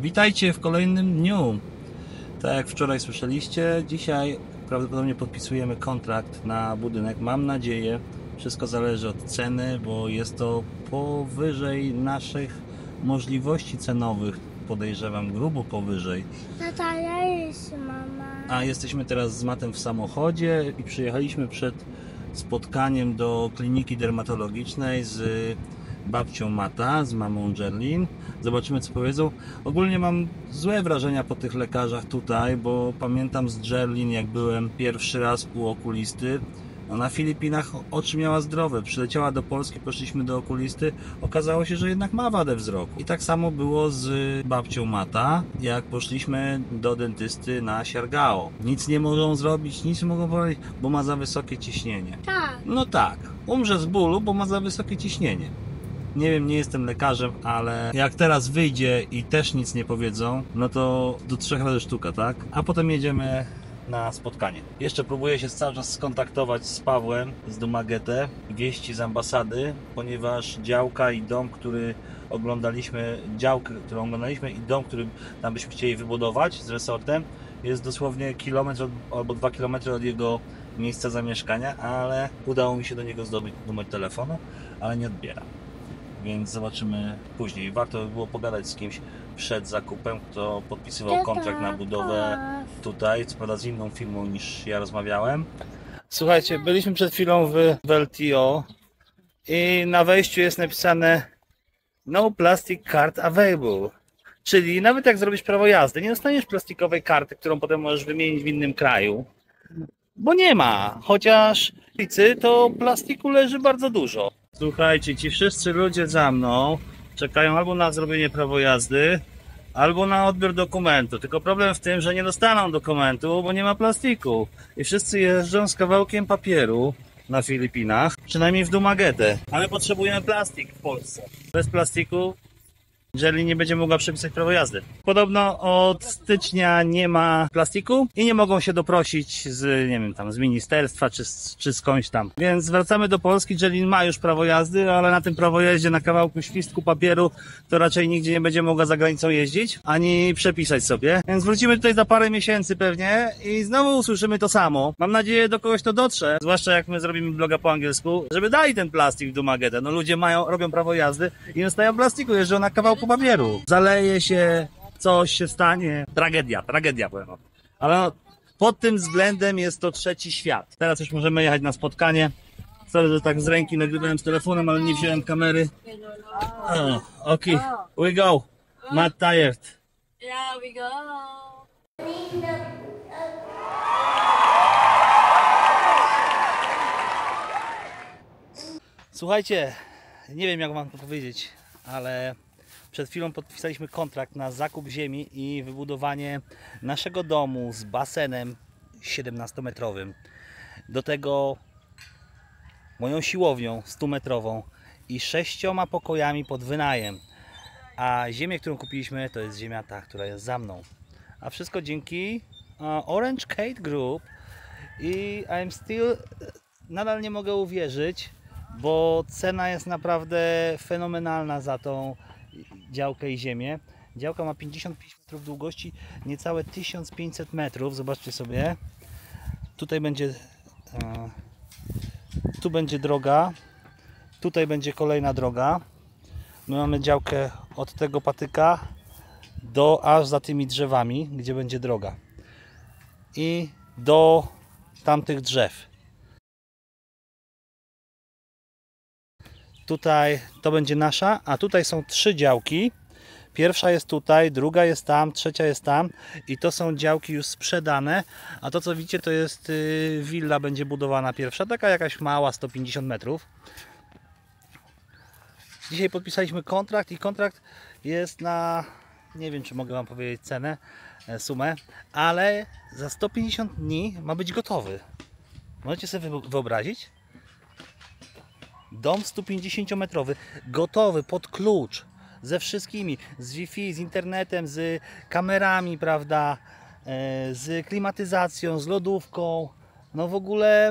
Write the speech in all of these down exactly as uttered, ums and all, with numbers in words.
Witajcie w kolejnym dniu. Tak jak wczoraj słyszeliście, dzisiaj prawdopodobnie podpisujemy kontrakt na budynek. Mam nadzieję, wszystko zależy od ceny, bo jest to powyżej naszych możliwości cenowych. Podejrzewam, grubo powyżej. Tata, ja jest mama. A jesteśmy teraz z Matem w samochodzie i przyjechaliśmy przed spotkaniem do kliniki dermatologicznej z babcią Mata, z mamą Jerlin. Zobaczymy, co powiedzą. Ogólnie mam złe wrażenia po tych lekarzach tutaj, bo pamiętam z Jerlin, jak byłem pierwszy raz u okulisty. No, na Filipinach oczy miała zdrowe, przyleciała do Polski, poszliśmy do okulisty, okazało się, że jednak ma wadę wzroku. I tak samo było z babcią Mata, jak poszliśmy do dentysty na Siargao. Nic nie mogą zrobić, nic nie mogą powiedzieć, bo ma za wysokie ciśnienie. Tak. No tak, umrze z bólu, bo ma za wysokie ciśnienie. Nie wiem, nie jestem lekarzem, ale jak teraz wyjdzie i też nic nie powiedzą, no to do trzech razy sztuka, tak? A potem jedziemy na spotkanie. Jeszcze próbuję się cały czas skontaktować z Pawłem z Dumaguete, wieści z ambasady, ponieważ działka i dom, który oglądaliśmy, działkę, którą oglądaliśmy i dom, który tam byśmy chcieli wybudować z resortem, jest dosłownie kilometr od, albo dwa kilometry od jego miejsca zamieszkania, ale udało mi się do niego zdobyć numer telefonu, ale nie odbiera. Więc zobaczymy później. Warto by było pogadać z kimś przed zakupem, kto podpisywał kontrakt na budowę tutaj, co prawda z inną firmą niż ja rozmawiałem. Słuchajcie, byliśmy przed chwilą w, w L T O i na wejściu jest napisane No plastic card available. Czyli nawet jak zrobisz prawo jazdy, nie dostaniesz plastikowej karty, którą potem możesz wymienić w innym kraju. Bo nie ma, chociaż w ulicy to plastiku leży bardzo dużo. Słuchajcie, ci wszyscy ludzie za mną czekają albo na zrobienie prawa jazdy, albo na odbiór dokumentu. Tylko problem w tym, że nie dostaną dokumentu, bo nie ma plastiku. I wszyscy jeżdżą z kawałkiem papieru na Filipinach, przynajmniej w Dumaguete. Ale potrzebujemy plastik w Polsce. Bez plastiku Jerlin nie będzie mogła przepisać prawo jazdy. Podobno od stycznia nie ma plastiku i nie mogą się doprosić z, nie wiem, tam z ministerstwa czy, czy skądś tam. Więc wracamy do Polski. Jerlin ma już prawo jazdy, ale na tym prawo jeździe na kawałku świstku papieru to raczej nigdzie nie będzie mogła za granicą jeździć, ani przepisać sobie. Więc wrócimy tutaj za parę miesięcy pewnie i znowu usłyszymy to samo. Mam nadzieję, do kogoś to dotrze, zwłaszcza jak my zrobimy bloga po angielsku, żeby dali ten plastik w Dumaguete. No ludzie mają, robią prawo jazdy i nie dostają plastiku, jeżdżą na kawałku papieru. Zaleje się, coś się stanie. Tragedia, tragedia powiem. Ale no, pod tym względem jest to trzeci świat. Teraz już możemy jechać na spotkanie. Sorry, że tak z ręki nagrywałem z telefonem, ale nie wziąłem kamery. Oh, okay, we go. Matt tired. Yeah, we go. Słuchajcie, nie wiem jak wam to powiedzieć, ale przed chwilą podpisaliśmy kontrakt na zakup ziemi i wybudowanie naszego domu z basenem siedemnastometrowym. Do tego moją siłownią stumetrową i sześcioma pokojami pod wynajem. A ziemię, którą kupiliśmy, to jest ziemia ta, która jest za mną. A wszystko dzięki Orange Kate Group i I'm still, nadal nie mogę uwierzyć, bo cena jest naprawdę fenomenalna za tą działkę i ziemię. Działka ma pięćdziesiąt pięć metrów długości, niecałe tysiąc pięćset metrów. Zobaczcie sobie. Tutaj będzie e, tu będzie droga. Tutaj będzie kolejna droga. My mamy działkę od tego patyka do aż za tymi drzewami, gdzie będzie droga. I do tamtych drzew. Tutaj to będzie nasza, a tutaj są trzy działki. Pierwsza jest tutaj, druga jest tam, trzecia jest tam i to są działki już sprzedane, a to co widzicie to jest yy, willa będzie budowana pierwsza, taka jakaś mała, sto pięćdziesiąt metrów. Dzisiaj podpisaliśmy kontrakt i kontrakt jest na, nie wiem czy mogę wam powiedzieć cenę, sumę, ale za sto pięćdziesiąt dni ma być gotowy. Możecie sobie wyobrazić? Dom sto pięćdziesięciometrowy, gotowy pod klucz, ze wszystkimi, z Wi-Fi, z internetem, z kamerami, prawda, z klimatyzacją, z lodówką. No w ogóle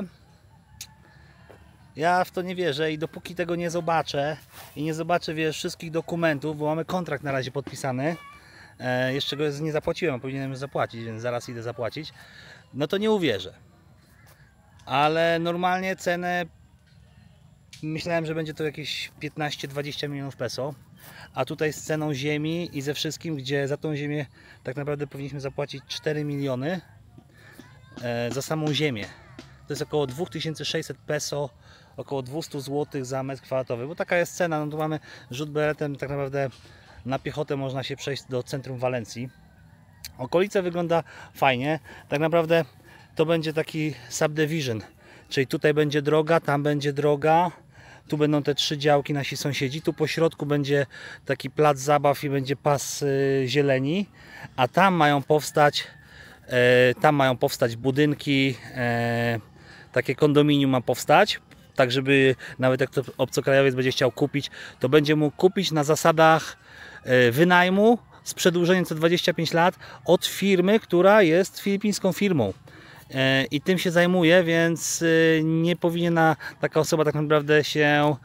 ja w to nie wierzę i dopóki tego nie zobaczę i nie zobaczę, wiesz, wszystkich dokumentów, bo mamy kontrakt na razie podpisany, e, jeszcze go nie zapłaciłem, a powinienem zapłacić, więc zaraz idę zapłacić, no to nie uwierzę. Ale normalnie cenę myślałem, że będzie to jakieś piętnaście dwadzieścia milionów peso, a tutaj z ceną ziemi i ze wszystkim, gdzie za tą ziemię tak naprawdę powinniśmy zapłacić cztery miliony e, za samą ziemię. To jest około dwa tysiące sześćset peso, około dwieście złotych za metr kwadratowy, bo taka jest cena. No tu mamy rzut beretem, tak naprawdę na piechotę można się przejść do centrum Walencji. Okolica wygląda fajnie, tak naprawdę to będzie taki subdivision, czyli tutaj będzie droga, tam będzie droga, tu będą te trzy działki nasi sąsiedzi, tu po środku będzie taki plac zabaw i będzie pas y, zieleni, a tam mają powstać e, tam mają powstać budynki, e, takie kondominium ma powstać, tak żeby nawet jak to obcokrajowiec będzie chciał kupić, to będzie mógł kupić na zasadach e, wynajmu z przedłużeniem co dwadzieścia pięć lat od firmy, która jest filipińską firmą. I tym się zajmuje, więc nie powinna taka osoba tak naprawdę się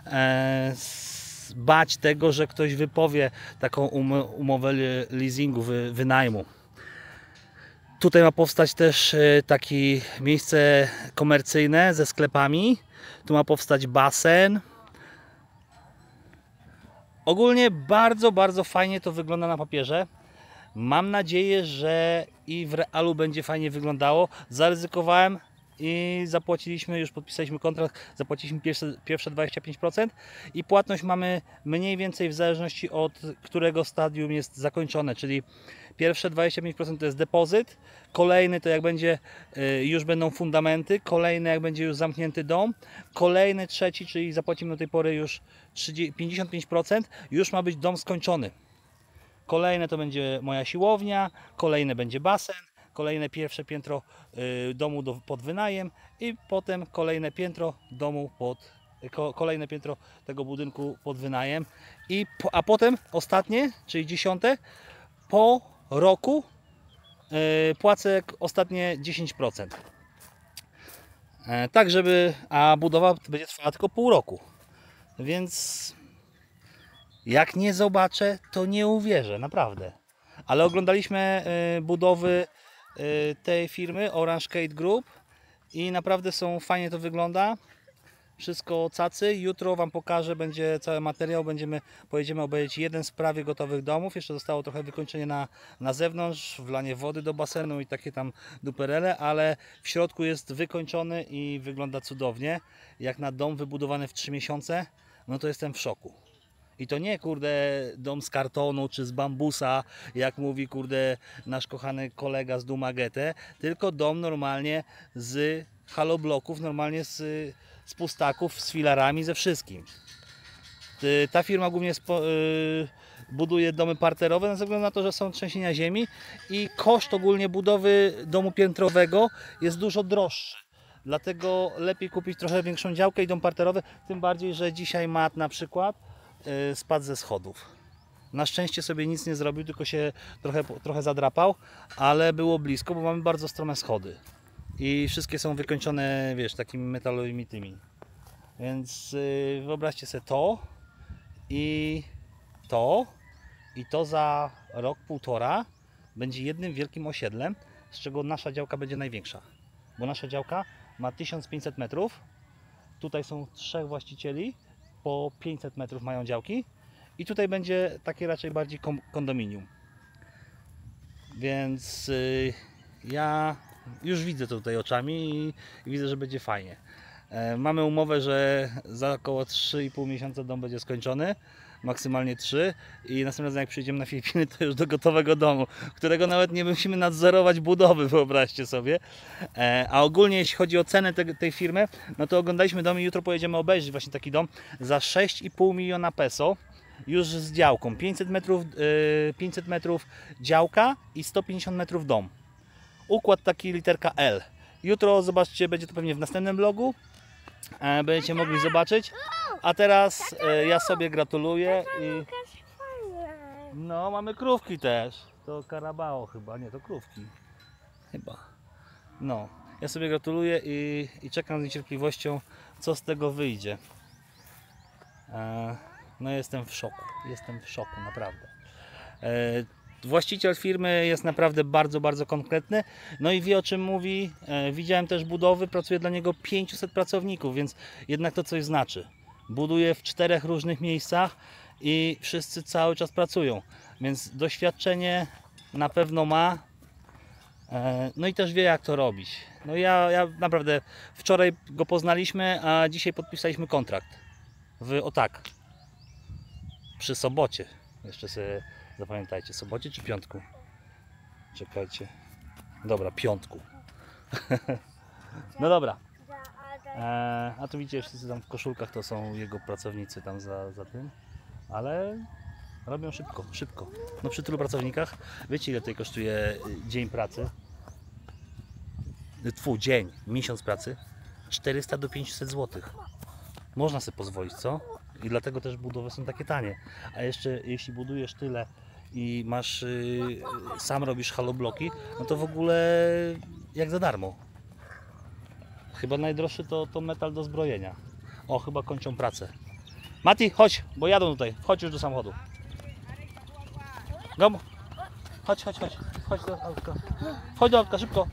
bać tego, że ktoś wypowie taką umowę leasingu, wynajmu. Tutaj ma powstać też takie miejsce komercyjne ze sklepami. Tu ma powstać basen. Ogólnie bardzo, bardzo fajnie to wygląda na papierze. Mam nadzieję, że i w realu będzie fajnie wyglądało. Zaryzykowałem i zapłaciliśmy, już podpisaliśmy kontrakt, zapłaciliśmy pierwsze, pierwsze dwadzieścia pięć procent i płatność mamy mniej więcej w zależności od którego stadium jest zakończone, czyli pierwsze dwadzieścia pięć procent to jest depozyt, kolejny to jak będzie, już będą fundamenty, kolejny jak będzie już zamknięty dom, kolejny trzeci, czyli zapłacimy do tej pory już pięćdziesiąt pięć procent, już ma być dom skończony. Kolejne to będzie moja siłownia, kolejne będzie basen, kolejne pierwsze piętro y, domu do, pod wynajem i potem kolejne piętro domu pod, ko, kolejne piętro tego budynku pod wynajem i po, a potem ostatnie, czyli dziesiąte, po roku y, płacę ostatnie dziesięć procent. E, tak żeby, a budowa będzie trwała tylko pół roku, więc jak nie zobaczę, to nie uwierzę, naprawdę. Ale oglądaliśmy y, budowy y, tej firmy Orange Gate Group i naprawdę są fajnie to wygląda. Wszystko cacy. Jutro Wam pokażę, będzie cały materiał. Będziemy, pojedziemy obejrzeć jeden z prawie gotowych domów. Jeszcze zostało trochę wykończenie na, na zewnątrz, wlanie wody do basenu i takie tam duperele, ale w środku jest wykończony i wygląda cudownie. Jak na dom wybudowany w trzy miesiące, no to jestem w szoku. I to nie, kurde, dom z kartonu czy z bambusa, jak mówi, kurde, nasz kochany kolega z Dumagetę, tylko dom normalnie z halobloków, normalnie z, z pustaków, z filarami, ze wszystkim. Ta firma głównie spo, yy, buduje domy parterowe ze względu na to, że są trzęsienia ziemi i koszt ogólnie budowy domu piętrowego jest dużo droższy. Dlatego lepiej kupić trochę większą działkę i dom parterowy, tym bardziej, że dzisiaj mat na przykład spadł ze schodów. Na szczęście sobie nic nie zrobił, tylko się trochę, trochę zadrapał, ale było blisko, bo mamy bardzo strome schody. I wszystkie są wykończone, wiesz, takimi metalowymi tymi. Więc yy, wyobraźcie sobie to i to i to za rok, półtora będzie jednym wielkim osiedlem, z czego nasza działka będzie największa. Bo nasza działka ma tysiąc pięćset metrów. Tutaj są trzech właścicieli. Po pięćset metrów mają działki i tutaj będzie takie raczej bardziej kondominium. Więc yy, ja już widzę to tutaj oczami i, i widzę, że będzie fajnie. E, mamy umowę, że za około trzy i pół miesiąca dom będzie skończony, maksymalnie trzy, i następnym razem jak przyjdziemy na Filipiny, to już do gotowego domu, którego nawet nie musimy nadzorować budowy, wyobraźcie sobie. E, a ogólnie jeśli chodzi o cenę te, tej firmy, no to oglądaliśmy dom i jutro pojedziemy obejrzeć właśnie taki dom za sześć i pół miliona peso, już z działką, pięćset metrów, yy, pięćset metrów działka i sto pięćdziesiąt metrów dom. Układ taki literka L. Jutro zobaczcie, będzie to pewnie w następnym vlogu, e, będziecie mogli zobaczyć. A teraz e, ja sobie gratuluję i... No, mamy krówki też. To Carabao chyba, nie, to krówki. Chyba. No, ja sobie gratuluję i, i czekam z niecierpliwością, co z tego wyjdzie. E, no jestem w szoku, jestem w szoku, naprawdę. E, Właściciel firmy jest naprawdę bardzo, bardzo konkretny, no i wie, o czym mówi. E, widziałem też budowy, pracuje dla niego pięciuset pracowników, więc jednak to coś znaczy. Buduje w czterech różnych miejscach i wszyscy cały czas pracują, więc doświadczenie na pewno ma. E, no i też wie, jak to robić. No ja, ja naprawdę wczoraj go poznaliśmy, a dzisiaj podpisaliśmy kontrakt w o tak, przy sobocie. Jeszcze sobie zapamiętajcie, sobocie czy piątku? Czekajcie. Dobra, piątku. No dobra. E, a tu widzicie, wszyscy tam w koszulkach to są jego pracownicy tam za, za tym. Ale robią szybko, szybko. No przy tylu pracownikach, wiecie, ile tutaj kosztuje dzień pracy? Twój dzień, miesiąc pracy? czterysta do pięciuset złotych. Można sobie pozwolić, co? I dlatego też budowy są takie tanie. A jeszcze jeśli budujesz tyle i masz yy, sam robisz halobloki, no to w ogóle jak za darmo. Chyba najdroższy to, to metal do zbrojenia. O, chyba kończą pracę. Mati, chodź, bo jadą tutaj. Chodź już do samochodu. Gom. Chodź, chodź, chodź. Chodź do autka. Chodź do autka, szybko.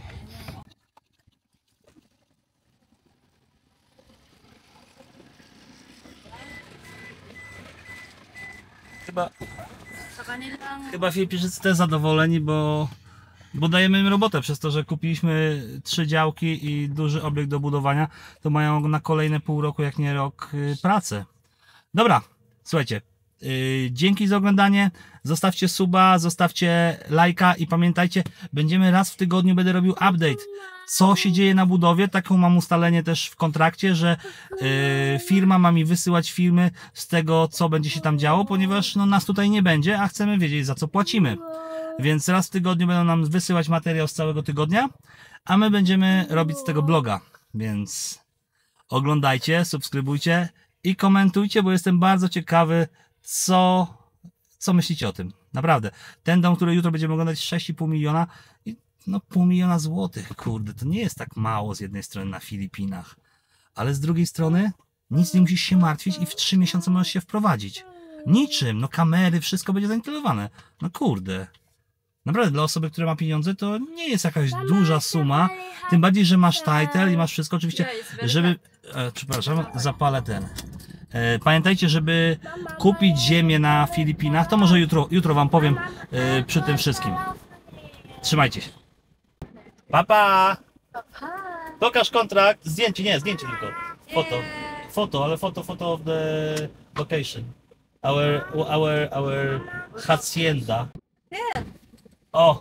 Chyba, chyba Filipijczycy też zadowoleni, bo, bo dajemy im robotę przez to, że kupiliśmy trzy działki i duży obiekt do budowania, to mają na kolejne pół roku, jak nie rok, pracę. Dobra, słuchajcie, yy, dzięki za oglądanie, zostawcie suba, zostawcie lajka i pamiętajcie, będziemy raz w tygodniu, będę robił update, co się dzieje na budowie. Taką mam ustalenie też w kontrakcie, że yy, firma ma mi wysyłać filmy z tego, co będzie się tam działo, ponieważ no, nas tutaj nie będzie, a chcemy wiedzieć, za co płacimy. Więc raz w tygodniu będą nam wysyłać materiał z całego tygodnia, a my będziemy robić z tego bloga. Więc oglądajcie, subskrybujcie i komentujcie, bo jestem bardzo ciekawy, co, co myślicie o tym. Naprawdę. Ten dom, który jutro będziemy oglądać, sześć i pół miliona. I no pół miliona złotych, kurde, to nie jest tak mało z jednej strony na Filipinach. Ale z drugiej strony nic nie musisz się martwić i w trzy miesiące możesz się wprowadzić. Niczym, no kamery, wszystko będzie zainstalowane. No kurde. Naprawdę, dla osoby, która ma pieniądze, to nie jest jakaś duża suma. Tym bardziej, że masz title i masz wszystko. Oczywiście, żeby... E, przepraszam, zapalę ten. E, pamiętajcie, żeby kupić ziemię na Filipinach, to może jutro, jutro wam powiem e, przy tym wszystkim. Trzymajcie się. Papa! Pokaż kontrakt. Zdjęcie, nie, zdjęcie tylko. Foto. Foto, ale foto, foto of the location. Our, our, our hacienda. Oh,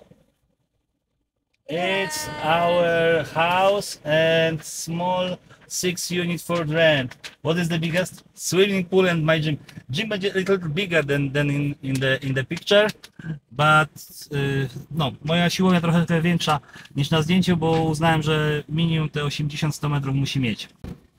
it's our house and small six unit for rent. What is the biggest? Swimming pool and my gym. Gym będzie a little bigger than, than in, in, the, in the picture, but uh, no, moja siłownia trochę większa niż na zdjęciu, bo uznałem, że minimum te osiemdziesiąt do stu metrów musi mieć.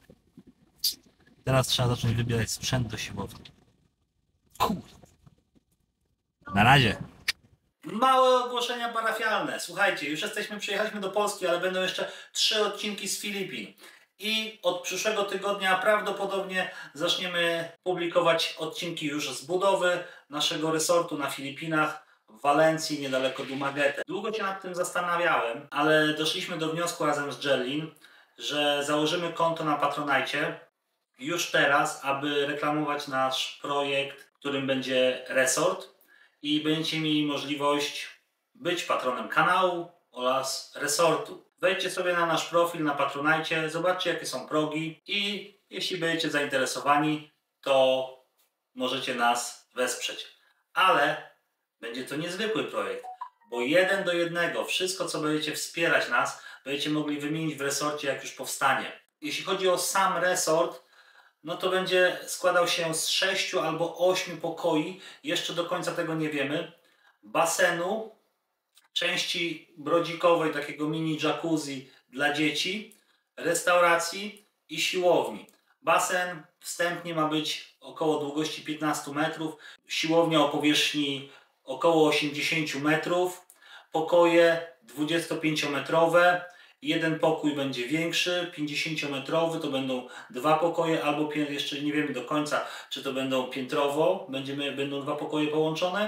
Teraz trzeba zacząć wybierać sprzęt do siłowni. Kurde. Na razie. Małe ogłoszenia parafialne. Słuchajcie, już jesteśmy, przyjechaliśmy do Polski, ale będą jeszcze trzy odcinki z Filipin. I od przyszłego tygodnia prawdopodobnie zaczniemy publikować odcinki już z budowy naszego resortu na Filipinach, w Walencji, niedaleko Dumaguete. Długo się nad tym zastanawiałem, ale doszliśmy do wniosku razem z Jellin, że założymy konto na Patronite już teraz, aby reklamować nasz projekt, którym będzie resort. I będziecie mieli możliwość być patronem kanału oraz resortu. Wejdźcie sobie na nasz profil na Patronite, zobaczcie, jakie są progi i jeśli będziecie zainteresowani, to możecie nas wesprzeć. Ale będzie to niezwykły projekt, bo jeden do jednego wszystko, co będziecie wspierać nas, będziecie mogli wymienić w resorcie, jak już powstanie. Jeśli chodzi o sam resort, no to będzie składał się z sześciu albo ośmiu pokoi, jeszcze do końca tego nie wiemy, basenu, części brodzikowej, takiego mini jacuzzi dla dzieci, restauracji i siłowni. Basen wstępnie ma być około długości piętnaście metrów, siłownia o powierzchni około osiemdziesiąt metrów, pokoje dwudziestopięciometrowe, jeden pokój będzie większy, pięćdziesięciometrowy, to będą dwa pokoje, albo jeszcze nie wiemy do końca, czy to będą piętrowo, będziemy, będą dwa pokoje połączone.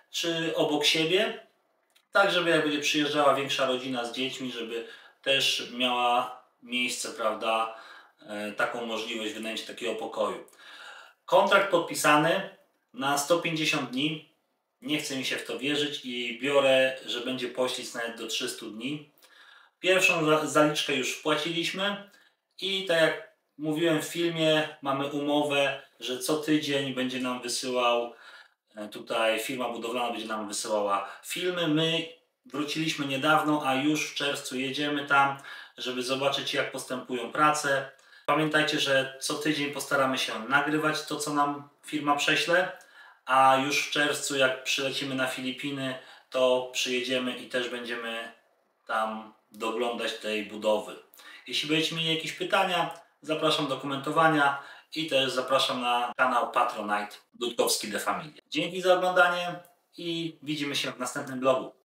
czy obok siebie, tak żeby jak będzie przyjeżdżała większa rodzina z dziećmi, żeby też miała miejsce, prawda, e, taką możliwość wynajęcia takiego pokoju. Kontrakt podpisany na sto pięćdziesiąt dni. Nie chce mi się w to wierzyć i biorę, że będzie poślizg nawet do trzystu dni. Pierwszą zaliczkę już wpłaciliśmy i tak jak mówiłem w filmie, mamy umowę, że co tydzień będzie nam wysyłał, tutaj firma budowlana będzie nam wysyłała filmy. My wróciliśmy niedawno, a już w czerwcu jedziemy tam, żeby zobaczyć, jak postępują prace. Pamiętajcie, że co tydzień postaramy się nagrywać to, co nam firma prześle, a już w czerwcu, jak przylecimy na Filipiny, to przyjedziemy i też będziemy tam doglądać tej budowy. Jeśli będziecie mieli jakieś pytania, zapraszam do komentowania i też zapraszam na kanał Patronite Dudkowski The Family. Dzięki za oglądanie i widzimy się w następnym vlogu.